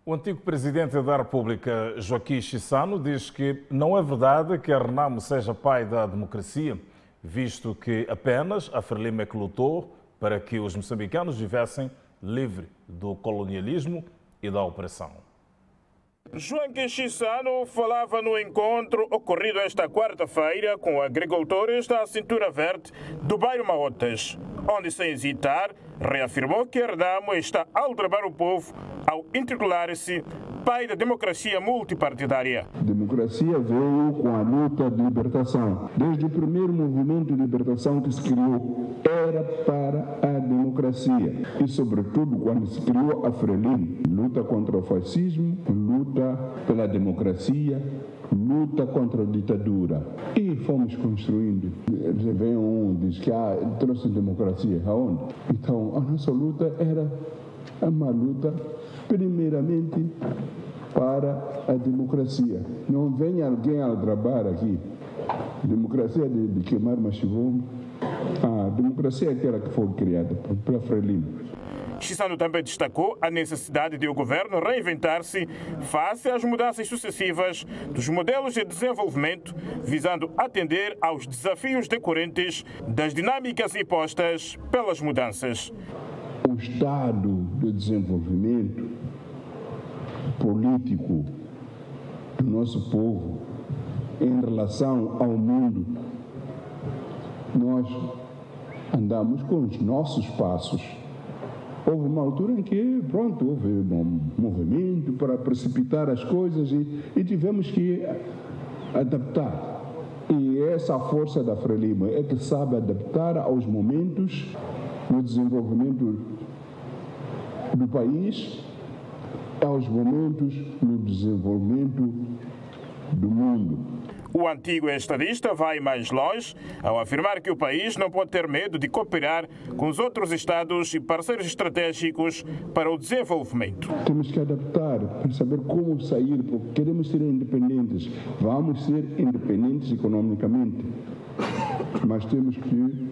O antigo presidente da República, Joaquim Chissano, diz que não é verdade que a Renamo seja pai da democracia, visto que apenas a Frelimo é que lutou para que os moçambicanos vivessem livre do colonialismo e da opressão. Joaquim Chissano falava no encontro ocorrido esta quarta-feira com agricultores da Cintura Verde do bairro Maotas, onde, sem hesitar, reafirmou que a Renamo está a aldrabar o povo ao intitular-se pai da democracia multipartidária. A democracia veio com a luta de libertação. Desde o primeiro movimento de libertação que se criou, era para a democracia. E, sobretudo, quando se criou a Frelimo, luta contra o fascismo, luta pela democracia, luta contra a ditadura. E fomos construindo. Vem um, diz que trouxe democracia. Aonde? Então, a nossa luta era uma luta, primeiramente, para a democracia. Não vem alguém aldrabar aqui. Democracia de queimar machivão. A democracia é aquela que foi criada pela Frelimo. Chissano também destacou a necessidade de o governo reinventar-se face às mudanças sucessivas dos modelos de desenvolvimento, visando atender aos desafios decorrentes das dinâmicas impostas pelas mudanças. O estado de desenvolvimento político do nosso povo em relação ao mundo, nós andamos com os nossos passos. Houve uma altura em que, houve um movimento para precipitar as coisas e tivemos que adaptar. E essa força da Frelimo é que sabe adaptar aos momentos no desenvolvimento do país, aos momentos no desenvolvimento do mundo. O antigo estadista vai mais longe ao afirmar que o país não pode ter medo de cooperar com os outros Estados e parceiros estratégicos para o desenvolvimento. Temos que adaptar para saber como sair, porque queremos ser independentes. Vamos ser independentes economicamente, mas temos que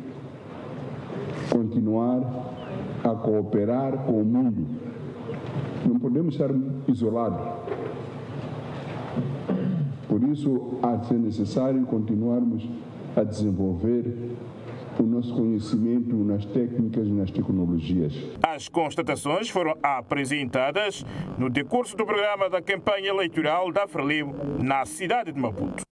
continuar a cooperar com o mundo. Não podemos estar isolados. Por isso, há de ser necessário continuarmos a desenvolver o nosso conhecimento nas técnicas e nas tecnologias. As constatações foram apresentadas no decurso do programa da campanha eleitoral da Frelimo na cidade de Maputo.